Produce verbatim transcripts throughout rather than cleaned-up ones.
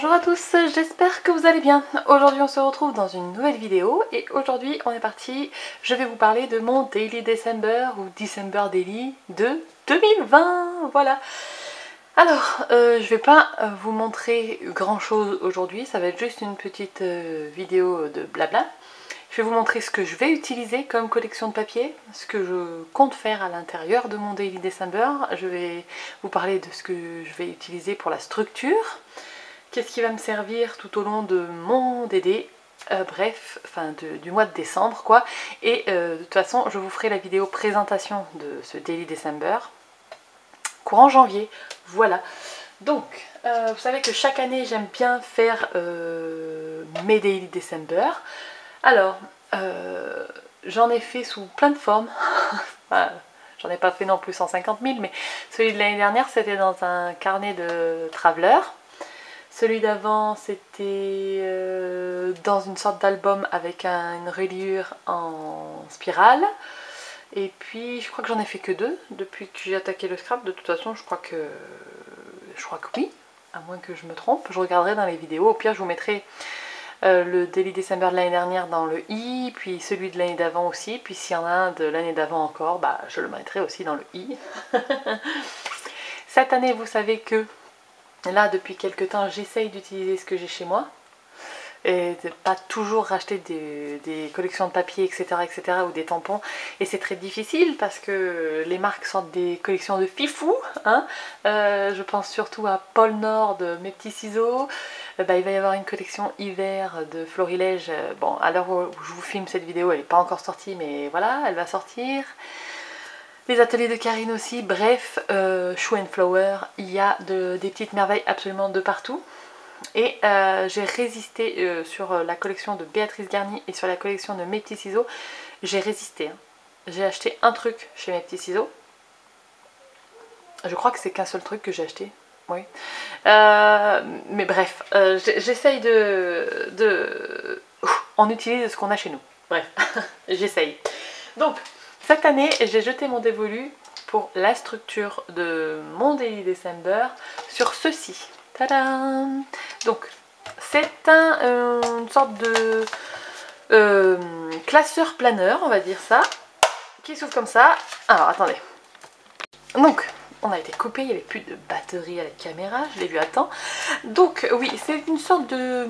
Bonjour à tous, j'espère que vous allez bien. Aujourd'hui on se retrouve dans une nouvelle vidéo et aujourd'hui on est parti, je vais vous parler de mon Daily December ou December Daily de deux mille vingt, voilà. Alors, euh, je vais pas vous montrer grand chose aujourd'hui, ça va être juste une petite euh, vidéo de blabla. Je vais vous montrer ce que je vais utiliser comme collection de papier, ce que je compte faire à l'intérieur de mon Daily December. Je vais vous parler de ce que je vais utiliser pour la structure. Qu'est-ce qui va me servir tout au long de mon D D, euh, bref, enfin de, du mois de décembre quoi. Et euh, de toute façon, je vous ferai la vidéo présentation de ce Daily December courant janvier. Voilà. Donc, euh, vous savez que chaque année, j'aime bien faire euh, mes Daily December. Alors, euh, j'en ai fait sous plein de formes. Enfin, j'en ai pas fait non plus cent cinquante mille, mais celui de l'année dernière, c'était dans un carnet de traveler. Celui d'avant, c'était euh, dans une sorte d'album avec un, une reliure en spirale. Et puis, je crois que j'en ai fait que deux depuis que j'ai attaqué le scrap. De toute façon, je crois que je crois que oui, à moins que je me trompe. Je regarderai dans les vidéos. Au pire, je vous mettrai euh, le Daily December de l'année dernière dans le i, puis celui de l'année d'avant aussi. Puis s'il y en a un de l'année d'avant encore, bah, je le mettrai aussi dans le i. Cette année, vous savez que là, depuis quelques temps, j'essaye d'utiliser ce que j'ai chez moi et de pas toujours racheter des, des collections de papier, et cetera, et cetera, ou des tampons. Et c'est très difficile parce que les marques sortent des collections de fifou. Hein. Euh, je pense surtout à Pôle Nord de Mes Petits Ciseaux. Euh, bah, il va y avoir une collection hiver de Florilège. Bon, à l'heure où je vous filme cette vidéo, elle n'est pas encore sortie, mais voilà, elle va sortir. Les ateliers de Karine aussi, bref, euh, Shoe and Flower, il y a de, des petites merveilles absolument de partout. Et euh, j'ai résisté euh, sur la collection de Béatrice Garny et sur la collection de Mes Petits Ciseaux. J'ai résisté. Hein. J'ai acheté un truc chez Mes Petits Ciseaux. Je crois que c'est qu'un seul truc que j'ai acheté. Oui. Euh, mais bref, euh, j'essaye de, de... On utilise ce qu'on a chez nous. Bref, j'essaye. Donc... Cette année, j'ai jeté mon dévolu pour la structure de mon Daily December sur ceci. Tadam! Donc, c'est un, euh, une sorte de euh, classeur planeur, on va dire ça, qui s'ouvre comme ça. Alors, attendez. Donc, on a été coupé, il n'y avait plus de batterie à la caméra, je l'ai vu à temps. Donc, oui, c'est une sorte de...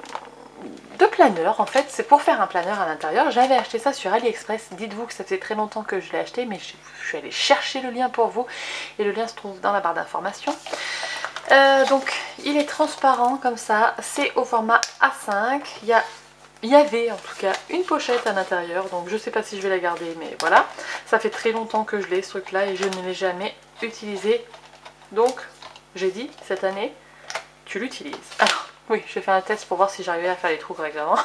de planeur en fait, c'est pour faire un planeur à l'intérieur. J'avais acheté ça sur AliExpress, dites-vous que ça fait très longtemps que je l'ai acheté, mais je, je suis allée chercher le lien pour vous et le lien se trouve dans la barre d'informations. Euh, donc il est transparent comme ça, c'est au format A cinq, il y a il y avait en tout cas une pochette à l'intérieur, donc je sais pas si je vais la garder, mais voilà. Ça fait très longtemps que je l'ai ce truc là et je ne l'ai jamais utilisé, donc j'ai dit cette année tu l'utilises. Alors oui, je vais faire un test pour voir si j'arrivais à faire les trous correctement.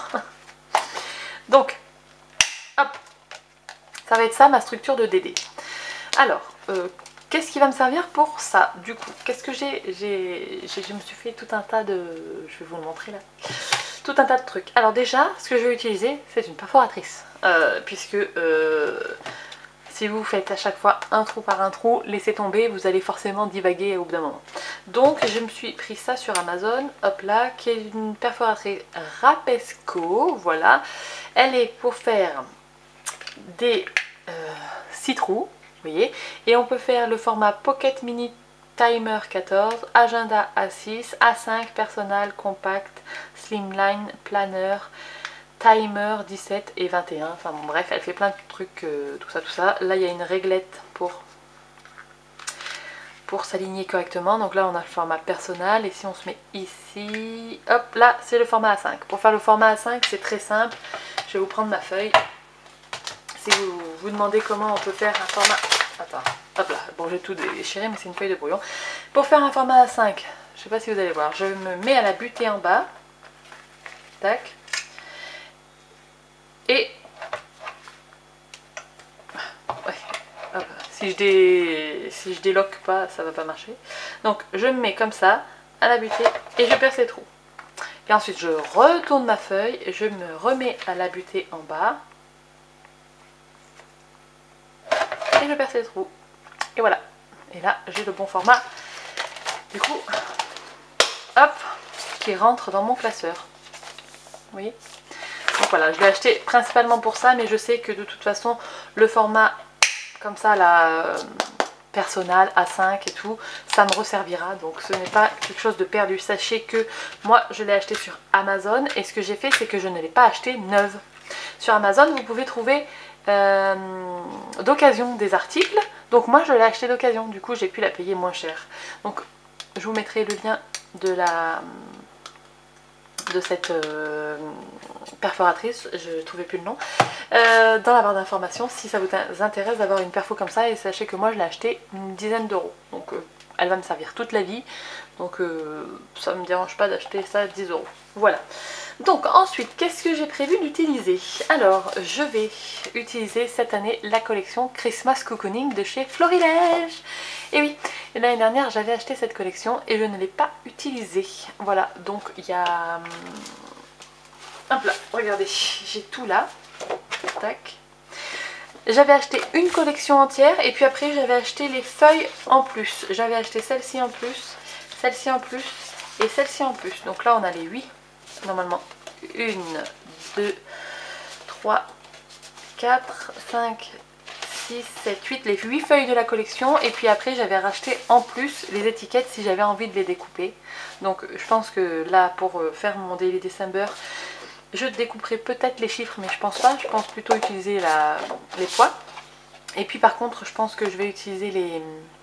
Donc, hop, ça va être ça ma structure de D D. Alors, euh, qu'est-ce qui va me servir pour ça du coup? Qu'est-ce que j'ai? Je me suis fait tout un tas de... Je vais vous le montrer là. Tout un tas de trucs. Alors déjà, ce que je vais utiliser, c'est une perforatrice. Euh, puisque... Euh, si vous faites à chaque fois un trou par un trou, laissez tomber, vous allez forcément divaguer au bout d'un moment. Donc je me suis pris ça sur Amazon, hop là, qui est une perforatrice Rapesco, voilà. Elle est pour faire des euh, six trous, vous voyez, et on peut faire le format Pocket Mini Timer quatorze, Agenda A six, A cinq, Personal, Compact, Slimline, Planner, Timer dix-sept et vingt et un, enfin bon bref, elle fait plein de trucs, euh, tout ça, tout ça. Là il y a une réglette pour, pour s'aligner correctement, donc là on a le format personnel, et si on se met ici, hop là c'est le format A cinq. Pour faire le format A cinq c'est très simple, je vais vous prendre ma feuille. Si vous vous demandez comment on peut faire un format, attends, hop là, bon j'ai tout déchiré mais c'est une feuille de brouillon. Pour faire un format A cinq, je sais pas si vous allez voir, je me mets à la butée en bas, tac. Et ouais, hop, si je dé... si je déloque pas, ça va pas marcher. Donc je me mets comme ça à la butée et je perce les trous. Et ensuite je retourne ma feuille, je me remets à la butée en bas et je perce les trous. Et voilà. Et là j'ai le bon format. Du coup, hop, qui rentre dans mon classeur. Vous voyez? Donc voilà, je l'ai acheté principalement pour ça, mais je sais que de toute façon, le format comme ça, la Personnal A cinq et tout, ça me resservira. Donc ce n'est pas quelque chose de perdu. Sachez que moi, je l'ai acheté sur Amazon et ce que j'ai fait, c'est que je ne l'ai pas acheté neuve. Sur Amazon, vous pouvez trouver euh, d'occasion des articles. Donc moi, je l'ai acheté d'occasion. Du coup, j'ai pu la payer moins cher. Donc je vous mettrai le lien de la de cette euh, perforatrice, je ne trouvais plus le nom, euh, dans la barre d'informations si ça vous intéresse d'avoir une perfo comme ça. Et sachez que moi je l'ai acheté une dizaine d'euros, donc euh, elle va me servir toute la vie, donc euh, ça ne me dérange pas d'acheter ça à dix euros. Voilà. Donc ensuite, qu'est-ce que j'ai prévu d'utiliser? Alors, je vais utiliser cette année la collection Christmas Cocooning de chez Florilège. Et oui, l'année dernière, j'avais acheté cette collection et je ne l'ai pas utilisée. Voilà, donc il y a... Hop là, regardez, j'ai tout là. Tac. J'avais acheté une collection entière et puis après, j'avais acheté les feuilles en plus. J'avais acheté celle-ci en plus, celle-ci en plus et celle-ci en plus. Donc là, on a les huit. Normalement, une, deux, trois, quatre, cinq, six, sept, huit, les huit feuilles de la collection. Et puis après, j'avais racheté en plus les étiquettes si j'avais envie de les découper. Donc je pense que là, pour faire mon Daily December, je découperai peut-être les chiffres, mais je pense pas. Je pense plutôt utiliser la, les poids. Et puis par contre, je pense que je vais utiliser les...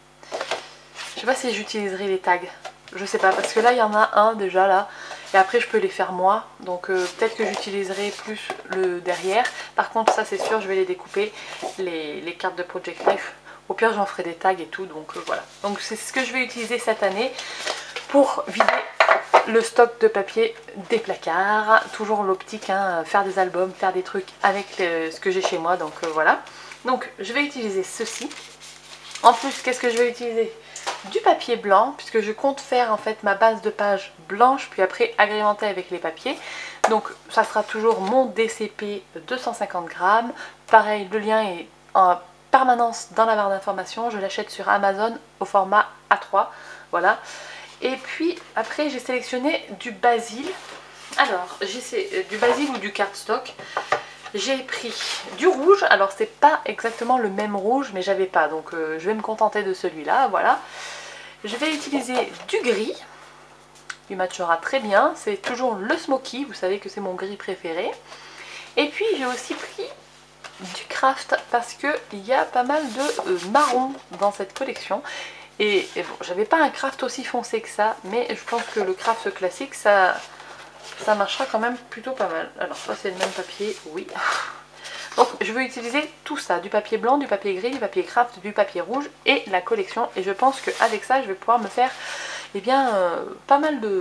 Je sais pas si j'utiliserai les tags. Je sais pas, parce que là, il y en a un déjà là. Et après je peux les faire moi, donc euh, peut-être que j'utiliserai plus le derrière. Par contre ça c'est sûr, je vais les découper, les, les cartes de Project Life. Au pire j'en ferai des tags et tout, donc euh, voilà. Donc c'est ce que je vais utiliser cette année pour vider le stock de papier des placards. Toujours l'optique, hein, faire des albums, faire des trucs avec le, ce que j'ai chez moi, donc euh, voilà. Donc je vais utiliser ceci. En plus, qu'est-ce que je vais utiliser? Du papier blanc, puisque je compte faire en fait ma base de page blanche, puis après agrémenter avec les papiers. Donc ça sera toujours mon D C P deux cent cinquante grammes. Pareil, le lien est en permanence dans la barre d'informations. Je l'achète sur Amazon au format A trois. Voilà. Et puis après, j'ai sélectionné du basil. Alors, j'ai du basil ou du cardstock. J'ai pris du rouge, alors c'est pas exactement le même rouge, mais j'avais pas, donc euh, je vais me contenter de celui-là, voilà. Je vais utiliser du gris, il matchera très bien, c'est toujours le smoky, vous savez que c'est mon gris préféré. Et puis j'ai aussi pris du craft, parce qu'il y a pas mal de euh, marron dans cette collection. Et, et bon, j'avais pas un craft aussi foncé que ça, mais je pense que le craft classique, ça... ça marchera quand même plutôt pas mal. Alors ça c'est le même papier, oui. Donc je vais utiliser tout ça, du papier blanc, du papier gris, du papier craft, du papier rouge et la collection. Et je pense qu'avec ça je vais pouvoir me faire eh bien euh, pas mal de...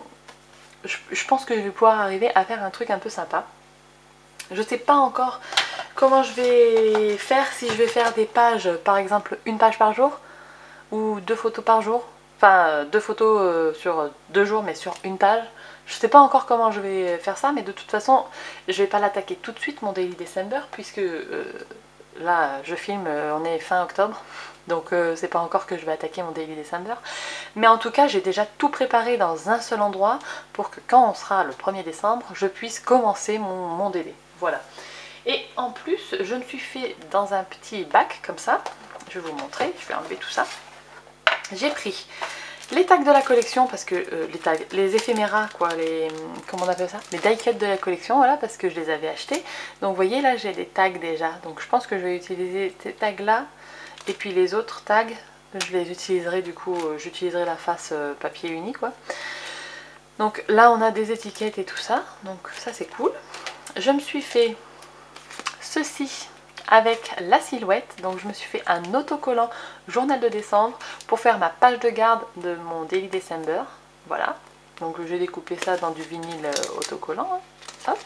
Je, je pense que je vais pouvoir arriver à faire un truc un peu sympa. Je sais pas encore comment je vais faire, si je vais faire des pages, par exemple une page par jour ou deux photos par jour. Enfin deux photos euh, sur deux jours mais sur une page. Je sais pas encore comment je vais faire ça, mais de toute façon, je vais pas l'attaquer tout de suite mon Daily December, puisque euh, là, je filme, euh, on est fin octobre, donc euh, c'est pas encore que je vais attaquer mon Daily December. Mais en tout cas, j'ai déjà tout préparé dans un seul endroit, pour que quand on sera le premier décembre, je puisse commencer mon, mon D D. Voilà. Et en plus, je me suis fait dans un petit bac, comme ça, je vais vous montrer, je vais enlever tout ça. J'ai pris... les tags de la collection, parce que euh, les tags, les éphéméras quoi, les, comment on appelle ça, les die cuts de la collection, voilà, parce que je les avais achetés. Donc vous voyez là j'ai des tags déjà, donc je pense que je vais utiliser ces tags là, et puis les autres tags, je les utiliserai du coup, euh, j'utiliserai la face euh, papier uni quoi. Donc là on a des étiquettes et tout ça, donc ça c'est cool. Je me suis fait ceci avec la silhouette, donc je me suis fait un autocollant journal de décembre pour faire ma page de garde de mon Daily December, voilà. Donc j'ai découpé ça dans du vinyle autocollant, hein. Hop.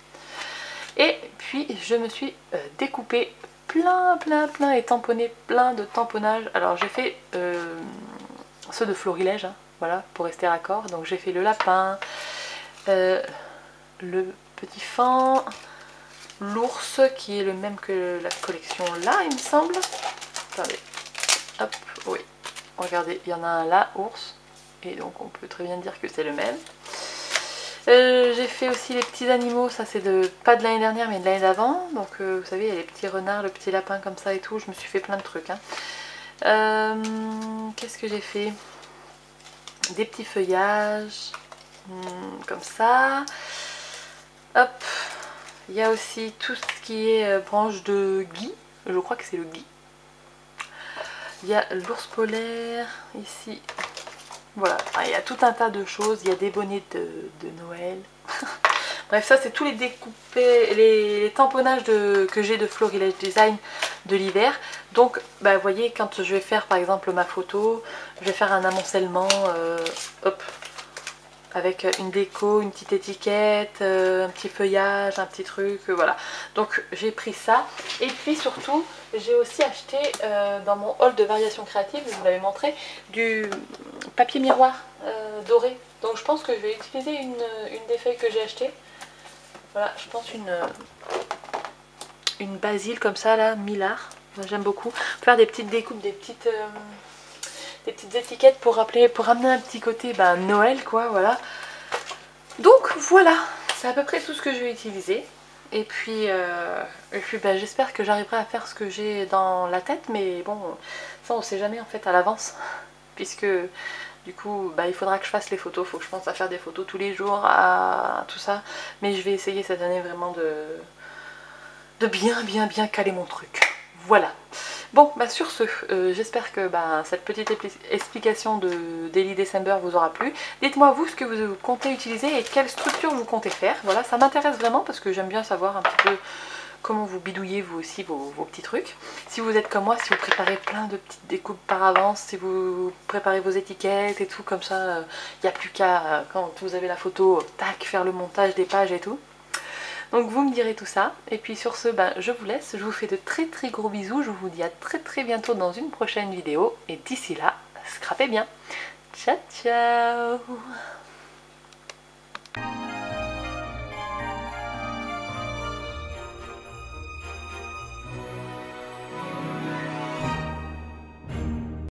Et puis je me suis euh, découpé plein plein plein et tamponné plein de tamponnages. Alors j'ai fait euh, ceux de Florilège, hein, voilà, pour rester raccord. Donc j'ai fait le lapin, euh, le petit fan, l'ours qui est le même que la collection là il me semble. Attendez, hop, oui, regardez, il y en a un là, ours, et donc on peut très bien dire que c'est le même. Euh, j'ai fait aussi les petits animaux, ça c'est de pas de l'année dernière mais de l'année d'avant. Donc euh, vous savez, il y a les petits renards, le petit lapin comme ça et tout. Je me suis fait plein de trucs. Hein. Euh, Qu'est-ce que j'ai fait? Des petits feuillages, hum, comme ça. Hop. Il y a aussi tout ce qui est euh, branche de gui. Je crois que c'est le gui. Il y a l'ours polaire ici. Voilà, ah, il y a tout un tas de choses. Il y a des bonnets de, de Noël. Bref, ça c'est tous les découpés, les, les tamponnages de, que j'ai de Florilège Design de l'hiver. Donc, bah, vous voyez, quand je vais faire par exemple ma photo, je vais faire un amoncellement, euh, hop, avec une déco, une petite étiquette, euh, un petit feuillage, un petit truc, euh, voilà. Donc j'ai pris ça. Et puis surtout, j'ai aussi acheté euh, dans mon haul de variations créatives, je vous l'avais montré, du papier miroir euh, doré. Donc je pense que je vais utiliser une, une des feuilles que j'ai achetées. Voilà, je pense une, une basile comme ça là, Millard. J'aime beaucoup. Faire des petites découpes, des petites... Euh, des petites étiquettes pour rappeler, pour ramener un petit côté ben, Noël quoi, voilà. Donc voilà, c'est à peu près tout ce que je vais utiliser. Et puis, euh, et puis ben, j'espère que j'arriverai à faire ce que j'ai dans la tête, mais bon, ça on sait jamais en fait à l'avance, puisque du coup bah, il faudra que je fasse les photos, il faut que je pense à faire des photos tous les jours, à tout ça. Mais je vais essayer cette année vraiment de, de bien bien bien caler mon truc. Voilà. Bon, bah sur ce, euh, j'espère que bah, cette petite explication de Daily December vous aura plu. Dites-moi vous ce que vous comptez utiliser et quelle structure vous comptez faire. Voilà, ça m'intéresse vraiment parce que j'aime bien savoir un petit peu comment vous bidouillez vous aussi vos, vos petits trucs. Si vous êtes comme moi, si vous préparez plein de petites découpes par avance, si vous préparez vos étiquettes et tout, comme ça, il euh, n'y a plus qu'à, euh, quand vous avez la photo, tac, faire le montage des pages et tout. Donc vous me direz tout ça. Et puis sur ce, ben, je vous laisse. Je vous fais de très très gros bisous. Je vous dis à très très bientôt dans une prochaine vidéo. Et d'ici là, scrapez bien. Ciao ciao.